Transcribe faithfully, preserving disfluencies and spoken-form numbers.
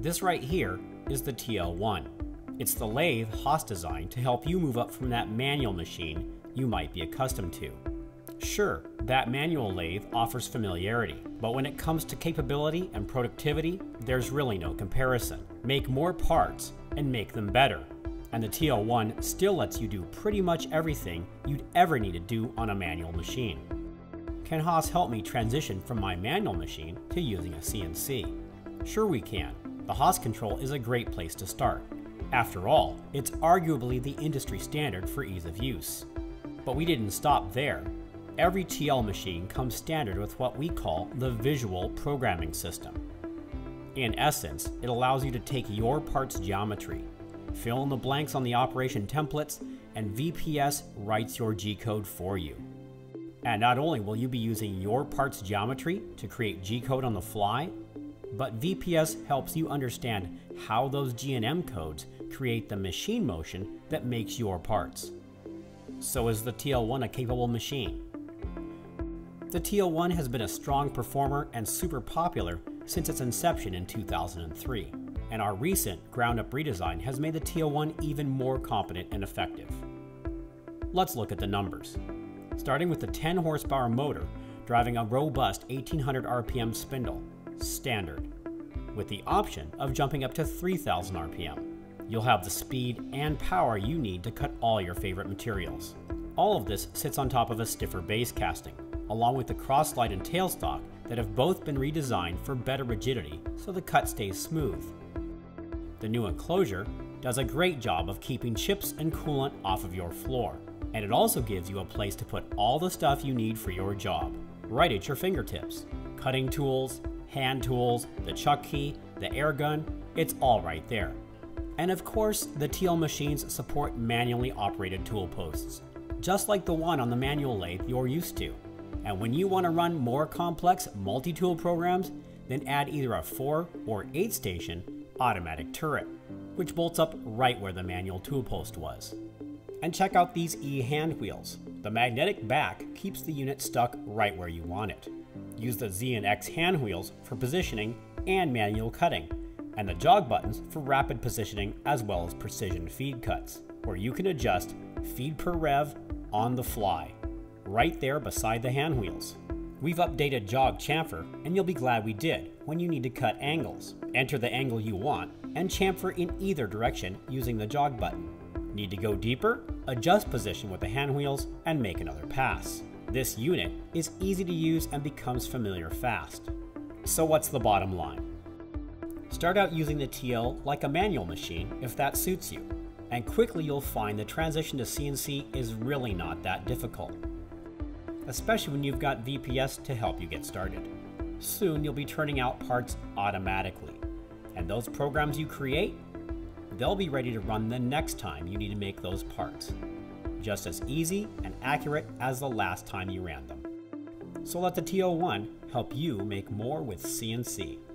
This right here is the T L one. It's the lathe Haas designed to help you move up from that manual machine you might be accustomed to. Sure, that manual lathe offers familiarity, but when it comes to capability and productivity, there's really no comparison. Make more parts and make them better. And the T L one still lets you do pretty much everything you'd ever need to do on a manual machine. Can Haas help me transition from my manual machine to using a C N C? Sure we can. The Haas control is a great place to start. After all, it's arguably the industry standard for ease of use. But we didn't stop there. Every T L machine comes standard with what we call the Visual Programming System. In essence, it allows you to take your part's geometry, fill in the blanks on the operation templates, and V P S writes your G-code for you. And not only will you be using your part's geometry to create G-code on the fly, but V P S helps you understand how those G and M codes create the machine motion that makes your parts. So is the T L one a capable machine? The T L one has been a strong performer and super popular since its inception in two thousand three, and our recent ground-up redesign has made the T L one even more competent and effective. Let's look at the numbers. Starting with the ten horsepower motor driving a robust eighteen hundred R P M spindle, standard, with the option of jumping up to three thousand R P M. You'll have the speed and power you need to cut all your favorite materials. All of this sits on top of a stiffer base casting, along with the cross slide and tailstock that have both been redesigned for better rigidity so the cut stays smooth. The new enclosure does a great job of keeping chips and coolant off of your floor, and it also gives you a place to put all the stuff you need for your job, right at your fingertips. Cutting tools, hand tools, the chuck key, the air gun, it's all right there. And of course, the T L machines support manually operated tool posts, just like the one on the manual lathe you're used to. And when you want to run more complex multi-tool programs, then add either a four or eight station automatic turret, which bolts up right where the manual tool post was. And check out these E-Handwheels. The magnetic back keeps the unit stuck right where you want it. Use the Z and X hand wheels for positioning and manual cutting, and the jog buttons for rapid positioning as well as precision feed cuts, where you can adjust feed per rev on the fly, right there beside the hand wheels. We've updated jog chamfer, and you'll be glad we did when you need to cut angles. Enter the angle you want and chamfer in either direction using the jog button. Need to go deeper? Adjust position with the hand wheels and make another pass. This unit is easy to use and becomes familiar fast. So what's the bottom line? Start out using the T L like a manual machine if that suits you, and quickly you'll find the transition to C N C is really not that difficult, especially when you've got V P S to help you get started. Soon you'll be turning out parts automatically, and those programs you create, they'll be ready to run the next time you need to make those parts. Just as easy and accurate as the last time you ran them. So let the T L one help you make more with C N C.